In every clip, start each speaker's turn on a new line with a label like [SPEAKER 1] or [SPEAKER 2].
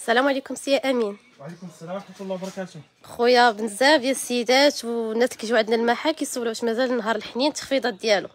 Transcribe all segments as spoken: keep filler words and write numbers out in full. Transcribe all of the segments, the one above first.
[SPEAKER 1] السلام عليكم سي امين.
[SPEAKER 2] وعليكم السلام ورحمه الله وبركاته.
[SPEAKER 1] خويا بزاف ديال السيدات والناس اللي كيجيو عندنا المحل كيسولوا واش مازال نهار الحنين التخفيضات ديالو.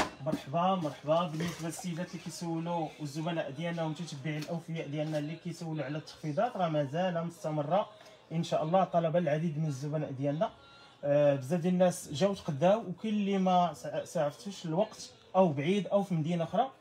[SPEAKER 2] مرحبا مرحبا. بالنسبه للسيدات اللي كيسولوا والزبناء ديالنا والمتتبعين الاوفياء ديالنا اللي كيسولوا على التخفيضات، راه مازال مستمره ان شاء الله. طلب العديد من الزبناء ديالنا، آه بزاف ديال الناس جاو تقداو، وكاين اللي ما سعفتوش الوقت او بعيد او في مدينه اخرى.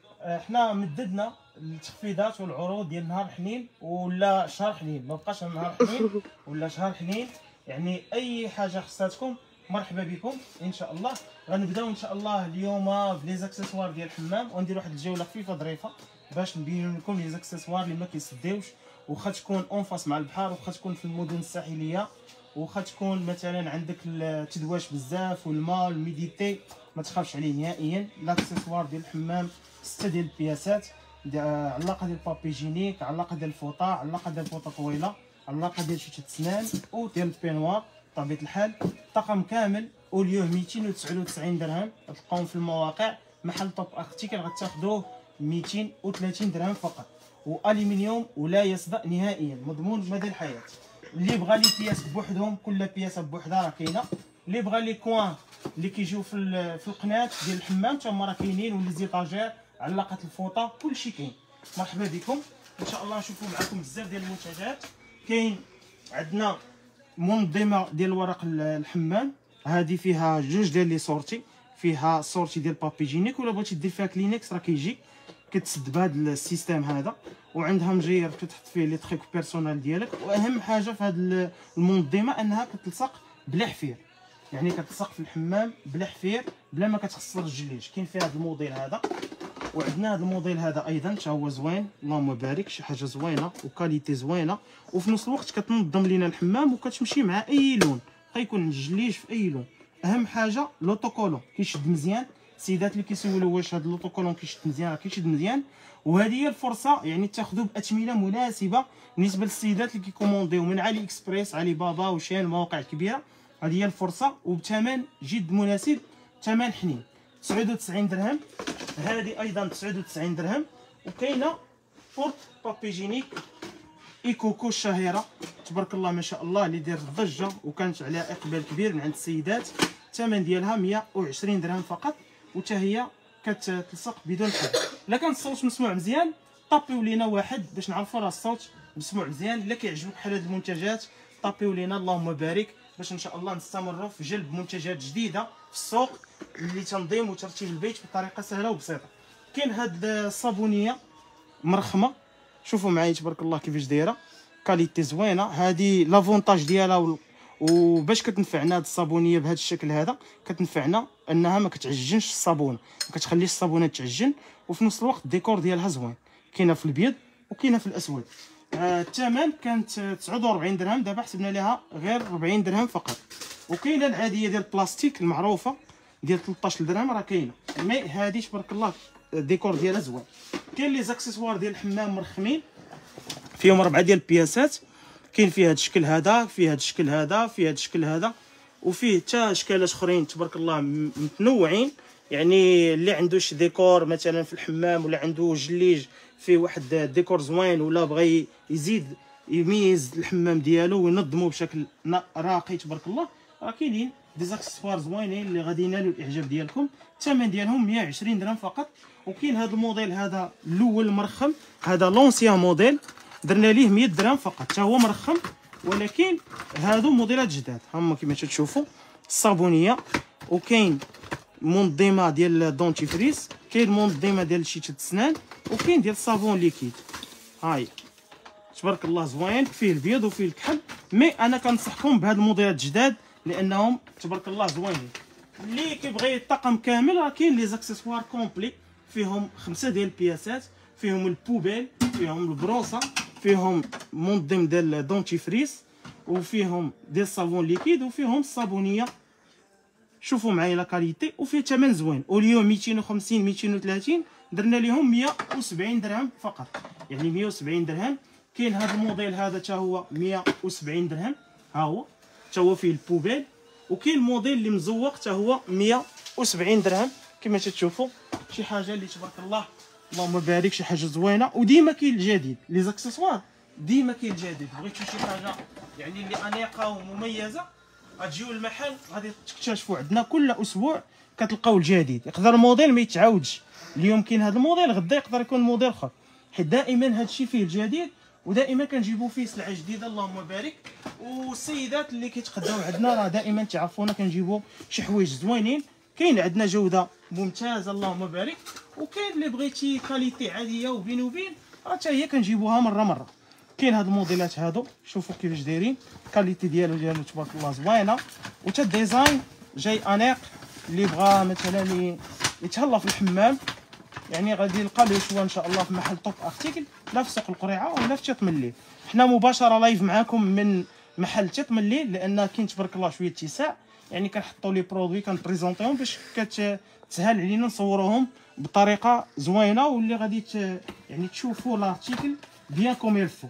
[SPEAKER 2] احنا مددنا التخفيضات والعروض ديال نهار حنين ولا شهر حنين، ما بقاش نهار حنين ولا شهر حنين. يعني اي حاجه خصاتكم مرحبا بكم ان شاء الله. غنبداو ان شاء الله اليوم بلي زاكسيسوار ديال الحمام، وندير واحد الجوله خفيفه ظريفه باش نبين لكم لي زاكسيسوار اللي ما كيسديوش، واخا تكون اونفاس مع البحر، واخا تكون في المدن الساحليه، واخا تكون مثلا عندك التدواش بزاف والماء الميديتي، ما تخافش عليه نهائيا. لاكسيسوار ديال الحمام ستة ديال البياسات، علاقه ديال البابي جينيك، علاقه ديال الفوطه، علاقه ديال الفوطه طويله، علاقه ديال شويه السنان وديال البينوار. بطبيعه الحال الطقم كامل اوليوه ميتين وتسعة وتسعين درهم، تلقاوهم في المواقع. محل توب ارتيكل غتاخذوه ميتين وثلاثين درهم فقط، والومنيوم ولا يصدأ نهائيا، مضمون مدى الحياه. اللي بغى لي بياس بوحدهم، كل بياسه بوحدها راه كاينه. اللي بغى لي كوان اللي كيجيو في في القناه ديال الحمام تما راه كاينين، ولي زيطاجير، علقه الفوطه، كلشي كاين. مرحبا بكم ان شاء الله. نشوفوا معكم بزاف ديال المنتجات. كاين عندنا منظمه ديال ورق الحمام، هذه فيها جوج ديال لي سورتي، فيها سورتي ديال بابي جينيك، ولا بغيتي دير فيها كلينكس راه كيجي كتسد بهذا السيستم هذا، وعندها مجير كتحط فيه لي تريك بيرسونال ديالك. واهم حاجه في هذه المنظمه انها كتلصق بلا حفير، يعني كتلصق في الحمام بلا حفير، بلا ما كتخسر الجليج. كاين فيها هذا الموديل هذا، وعندنا هذا الموديل هذا ايضا حتى هو زوين، اللهم بارك، شي حاجه زوينه وكاليتي زوينه، وفي نفس الوقت كتنظم لينا الحمام وكتمشي مع اي لون، غيكون الجليج في اي لون. اهم حاجه لوطوكولون كيشد مزيان. السيدات اللي كيسولوا واش هذا اللوطوكولون كيشد مزيان، راه كيشد مزيان. وهذه هي الفرصه، يعني تاخذوه باثمنه مناسبه بالنسبه للسيدات اللي كيكومونديو من علي اكسبريس، علي بابا وشين، المواقع الكبيره. هذه هي الفرصه، وبثمن جد مناسب، ثمن حنين، تسعة وتسعين درهم. هذه ايضا تسعة وتسعين درهم. وكاينه بورت بابي جينيك ايكوكو الشهيره، تبارك الله ما شاء الله، اللي دارت ضجه وكانت عليها اقبال كبير من عند السيدات. الثمن ديالها مية وعشرين درهم فقط، وحتى هي كتلصق بدون حد. الا كان الصوت مسموع مزيان طابيو لينا واحد باش نعرفوا راه الصوت مسموع مزيان. الا كيعجبك بحال هاد المنتجات طابيو لينا، اللهم بارك، باش ان شاء الله نستمروا في جلب منتجات جديده في السوق اللي تنظيم وترتيب البيت بطريقه سهله وبسيطه. كاين هاد الصابونيه مرخمه، شوفوا معايا تبارك الله كيفاش دايره، كاليتي زوينه. هذه لافونتاج ديالها، وباش كتنفعنا هاد الصابونيه بهذا الشكل هذا، كتنفعنا انها ما كتعجنش الصابونه، ما كتخليش الصابونه تعجن، وفي نفس الوقت الديكور ديالها زوين. كاينه في الابيض وكاينه في الاسود. آه الثمن كانت تسعة وأربعين درهم، دابا حسبنا لها غير أربعين درهم فقط. وكاينه العاديه ديال البلاستيك المعروفه ديال ثلاثطاش درهم، راه كاينه، مي هذه تبارك الله الديكور ديالها زوين. كاين لي زاكسيسوار ديال الحمام مرخمين، فيهم اربعه ديال البياسات. كاين فيه هذا الشكل هذا، فيه هذا الشكل هذا، فيه هذا الشكل هذا، وفيه حتى اشكالات اخرين تبارك الله متنوعين. يعني اللي عنده شي ديكور مثلا في الحمام، ولا عنده جليج فيه واحد الديكور زوين، ولا بغى يزيد يميز الحمام ديالو وينظمو بشكل راقي تبارك الله، راه كاينين دي زاكسيسوار زوينين اللي غادي ينالوا الاعجاب ديالكم. الثمن ديالهم مية وعشرين درهم فقط. وكاين هذا الموديل هذا الاول المرخم، هذا لونسيان موديل، درنا ليه مية درهم فقط، حتى هو مرخم، ولكن هادو موديلات جداد هما كما تشوفوا. الصابونيه، وكاين منظمه ديال دونتيفريس، كاين منظمه ديال شيشه السنان، وكاين ديال الصابون ليكيد. هاي تبارك الله زوين، فيه البيض وفيه الكحل. مي انا كنصحكم بهاد الموديلات الجداد لانهم تبارك الله زوينين. اللي كيبغي الطقم كامل راه كاين لي زاكسيسوار كومبلي، فيهم خمسه ديال البياسات، فيهم البوبيل، فيهم البروصه، فيهم منظم ديال دونتيفريس، وفيهم ديال الصابون ليكيد، وفيهم الصابونيه. شوفوا معايا لا كاليتي، وفيه ثمن زوين، اوليو ميتين وخمسين ميتين وثلاثين، درنا ليهم مية وسبعين درهم فقط، يعني مية وسبعين درهم. كاين هذا الموديل هذا حتى هو مية وسبعين درهم، ها هو حتى هو فيه البوبيل. وكاين الموديل اللي مزوق حتى هو مية وسبعين درهم كما تشوفوا. شي حاجه اللي تبارك الله اللهم بارك، شي حاجه زوينه. وديما كاين الجديد، لي زاكسيسوار ديما كاين الجديد. بغيتو شي حاجه يعني اللي انيقه ومميزه غتجيو للمحل غادي تكتشفوا عندنا كل اسبوع كتلقاو الجديد. يقدر الموديل ما يتعاودش، اليوم كاين هذا الموديل غدا يقدر يكون موديل اخر، حيت دائما هذا الشيء فيه الجديد ودائما كنجيبوا فيه سلعه جديده اللهم بارك. والسيدات اللي كيتقداو عندنا راه دائما تعرفونا كنجيبوا شي حوايج زوينين. كاين عندنا جوده ممتازه اللهم بارك، وكاين اللي بغيتي كاليتي عاديه وبين وبين راه حتى هي كنجيبوها مره مره. كاين هاد الموديلات هادو شوفوا كيفاش دايرين، كاليتي ديالو ديالو تبارك الله زوينه، وتا الديزاين جاي انيق. اللي بغى مثلا يتهلا في الحمام يعني غادي يلقى له شويه ان شاء الله في محل توب ارتيكل، لا في سوق القريعه ولا في تيط من الليل. حنا مباشره لايف معاكم من محل تيط من الليل، لان كاين تبارك الله شويه اتساع، يعني كنحطوا لي برودوي كنبريزونطيهم باش كتسهل علينا نصوروهم بطريقه زوينه، واللي غادي يعني تشوفوا لارتيكل بيان كوم يلفو.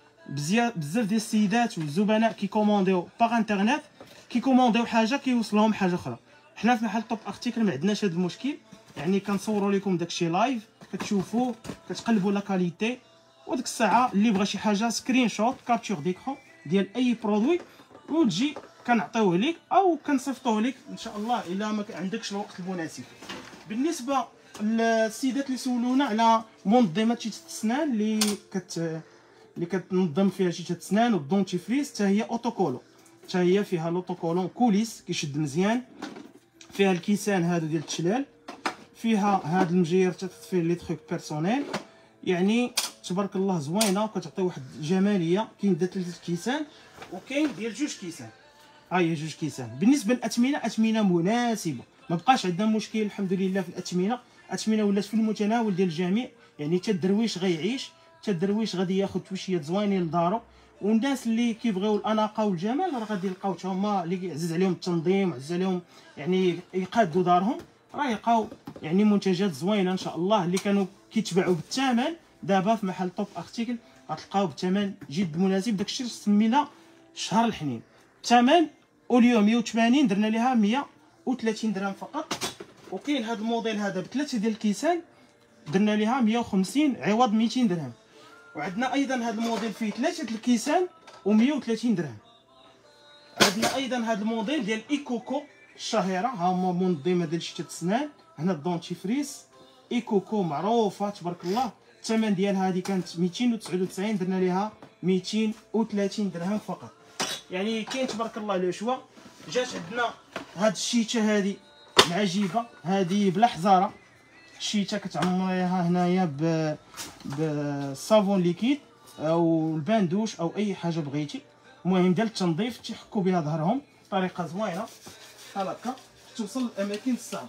[SPEAKER 2] بزاف ديال السيدات والزبناء كيكومونديو باغ انترنيت كيكومونديو حاجه كيوصلهم حاجه اخرى. حنا في محل توب ارتيكل ما عندناش هذا المشكل، يعني كنصوروا لكم داكشي لايف كتشوفوا كتقلبوا لا كاليتي، وديك الساعه اللي بغى شي حاجه سكرين شوت كابتور ديكرون ديال اي برودوي وتجي كنعطيوه لك او كنصيفطوه لك ان شاء الله الا ما عندكش الوقت المناسب. بالنسبه للسيدات اللي سولونا على منظمه شيت السنان اللي كت اللي كتنظم فيها شيت السنان والدونتيفريس، حتى هي اوتوكولو، حتى هي فيها لوطوكولون كوليس كيشد مزيان، فيها الكيسان هادو ديال التشلال، فيها هاد المجير تطفي لي تروك بيرسونيل، يعني تبارك الله زوينه وكتعطي واحد الجماليه. كاين ديال ثلاثه كيسان وكاين ديال جوج كيسان، ها هي جوج كيسان. بالنسبه للاثمنه، اثمنه مناسبه، ما بقاش عندنا مشكل الحمد لله في الاثمنه. الاثمنه ولات في المتناول ديال الجميع، يعني حتى الدرويش غيعيش، حتى الدرويش غادي ياخذ توشيات زوينين لدارو. والناس اللي كيبغيو الاناقه والجمال راه غادي يلقاو حتى هما اللي عزيز عليهم التنظيم وعزيز عليهم يعني يقادوا دارهم، راه يلقاو يعني منتجات زوينه ان شاء الله اللي كانوا كيتباعوا بالثمن. دابا في محل توب ارتيكل غتلقاو بثمن جد مناسب. داكشي اللي سمينا شهر الحنين. الثمن اوليو مية وثمانين درنا ليها مية وثلاثين درهم فقط. وكاين هذا الموديل هذا بثلاثه ديال الكيسان درنا ليها مية وخمسين عوض ميتين درهم. وعندنا ايضا هذا الموديل فيه ثلاثه الكيسان ومية وثلاثين درهم. عندنا ايضا هذا الموديل ديال ايكوكو الشهيره، ها هما منظمه ديال شتات السنان. هنا الدونتيفريس ايكوكو معروفه تبارك الله. الثمن ديالها هذه كانت ميتين وتسعة وتسعين درنا ليها ميتين وثلاثين درهم فقط. يعني كاين تبارك الله لو شوا. جات عندنا هاد الشيته هذه العجيبه هذه بلا حزاره، الشيته كتعمريها هنايا ب بالصابون ليكيد او الباندوش او اي حاجه بغيتي، المهم ديال التنظيف تيحكوا بها ظهرهم بطريقه زوينه هكا توصل للاماكن الصعبه.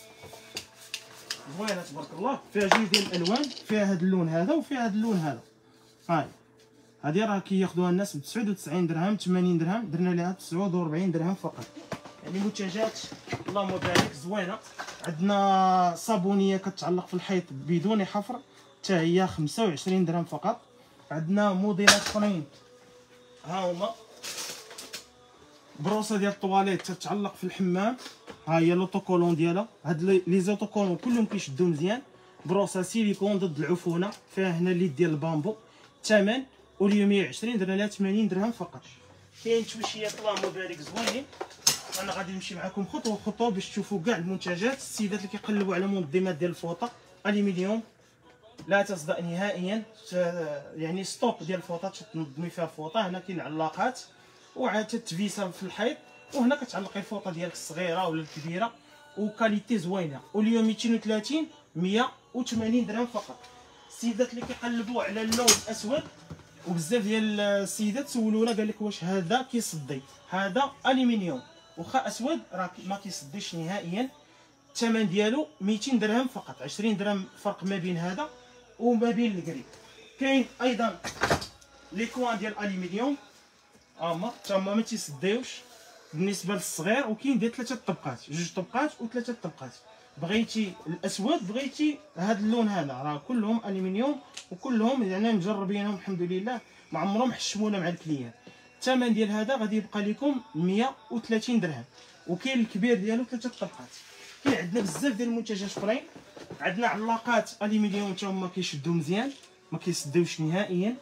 [SPEAKER 2] زوينه تبارك الله، فيها جوج ديال الالوان، فيها هذا اللون هذا وفيها هذا اللون هذا. هاي هذه راه كياخذوها الناس ب تسعة وتسعين درهم ثمانين درهم، درنا ليها تسعة وأربعين درهم فقط. يعني منتجات اللهم بارك زوينه. عندنا صابونيه كتعلق في الحيط بدون حفر، حتى هي خمسة وعشرين درهم فقط. عندنا موديلات اخرين ها هما بروسه ديال الطواليت تتعلق في الحمام، ها هي لوطوكولون ديالها. هاد لي زوطوكولون كلهم كيشدوا مزيان، بروسه سيليكون ضد العفونه، فيها هنا الليد ديال البامبو. الثمن اوليو مية وعشرين درنا لها ثمانين درهم فقط. كاين توشيات اللهم بارك زوينين. انا غادي نمشي معكم خطوه خطوه باش تشوفوا كاع المنتجات. السيدات اللي كيقلبوا على منظمات ديال الفوطه الومنيوم لا تصدأ نهائيا، يعني ستوب ديال الفوطه تنظمي فيها الفوطه. هنا كاين علاقات وعاد تتفيسا في الحيط، وهنا كتعلقي الفوطه ديالك الصغيره ولا الكبيره، وكاليتي زوينه. اوليو ميتين وثلاثين مية وثمانين درهم فقط. السيدات اللي كيقلبوا على اللون الاسود، وبزاف ديال السيدات سولونا قال لك واش هذا كيصدي. هذا الومنيوم واخا اسود راه ما كيصديش نهائيا. الثمن ديالو ميتين درهم فقط، عشرين درهم فرق ما بين هذا وما بين الكريب. كاين ايضا لي كوان ديال الالومنيوم هما حتى هما ما تيصديوش بالنسبه للصغير. وكاين ديال ثلاثه طبقات، جوج طبقات وثلاثه طبقات. بغيتي الاسود بغيتي هذا اللون هذا، راه كلهم الومنيوم وكلهم يعني مجربينهم الحمد لله ما عمرهم حشمونا مع الكليان. الثمن ديال هذا غادي يبقى لكم مية وثلاثين درهم. وكاين الكبير ديالو ثلاثه طبقات. كاين عندنا بزاف ديال المنتجات اخرين. عندنا علاقات الومنيوم حتى هما كيشدوا مزيان ما كيصديوش نهائيا.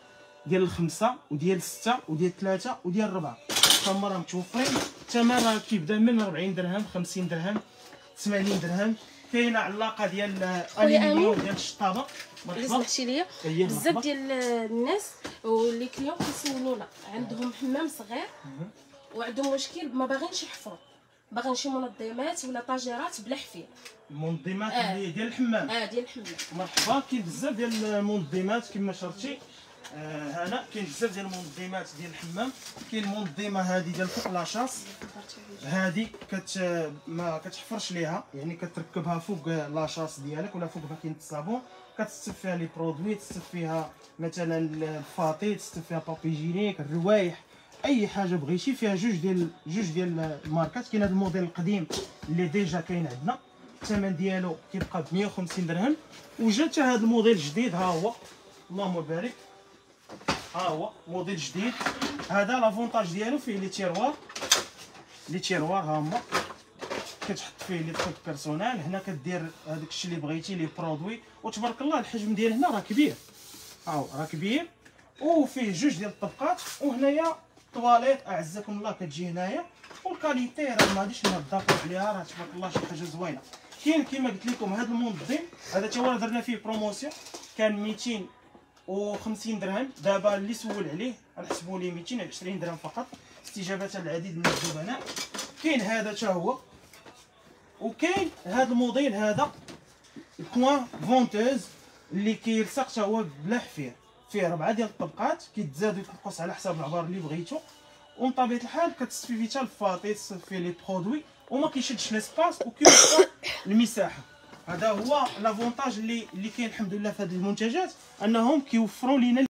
[SPEAKER 2] ديال الخمسه وديال السته وديال الثلاثه وديال الربعه، هما راه متوفرين. الثمن راه كيبدا من أربعين درهم، خمسين درهم، ثمانين درهم. كاينه علاقه ديال الالومنيوم ديال الشطابه.
[SPEAKER 1] اللي سمحتي ليا بزاف ديال الناس واللي كليون كيسولونا عندهم حمام صغير وعندهم مشكل ما باغينش يحفروا، باغيين شي منظمات ولا طاجيرات بلا حفير.
[SPEAKER 2] منظمات اللي آه. ديال الحمام
[SPEAKER 1] اه ديال الحمام.
[SPEAKER 2] مرحبا. كاين بزاف ديال المنظمات كما شرتي. آه هنا كاين بزاف ديال المنظمات ديال الحمام. كاين المنظمه هذه ديال فوق لاشاص، هذه كت ما كتحفرش ليها، يعني كتركبها فوق لاشاص ديالك ولا فوق باكينه الصابون، كتستف فيها لي برودوي، تستف فيها مثلا الفاطي، تستف فيها بابي جينيك، الروايح، اي حاجه بغيتي. فيها جوج ديال جوج ديال الماركات. كاين هذا الموديل القديم اللي ديجا كاين عندنا، الثمن ديالو كيبقى ب مية وخمسين درهم. وجا حتى هذا الموديل الجديد، ها هو اللهم بارك، ها هو موديل جديد. هذا لافونتاج ديالو فيه لي تيروار، لي تيروار ها هما كتحط فيه لي تروك بيرسونيل. هنا كدير هذاك الشيء اللي بغيتي لي برودوي. وتبارك الله الحجم ديال هنا راه كبير، ها هو راه كبير وفيه جوج ديال الطبقات. وهنايا طواليت اعزكم الله كتجي هنايا، والكاليتي راه ما غاديش نهضروا عليها، راه تبارك الله شي حاجه زوينه. كاين كما قلت لكم هذا المنظم، هذا تا هو درنا فيه بروموسيون، كان ميتين وخمسين درهم، دابا اللي سول عليه غنحسبوا ليه ميتين وعشرين درهم فقط، استجابه للعديد من الزبناء. كاين هذا تا هو، وكاين هذا الموديل هذا بوان فونتوز اللي كيلصق تا هو بلا حفير، فيه ربعه ديال الطبقات كيتزاد ويتنقص على حسب العبار اللي بغيتو. ومن طبيعه الحال كتصفي فيه حتى الفاطي، تصفي فيه لي برودوي وما كيشدش ليسباس وكيوفر المساحه. هذا هو لافونتاج اللي اللي كاين الحمد لله في هذه المنتجات، انهم كيوفروا لينا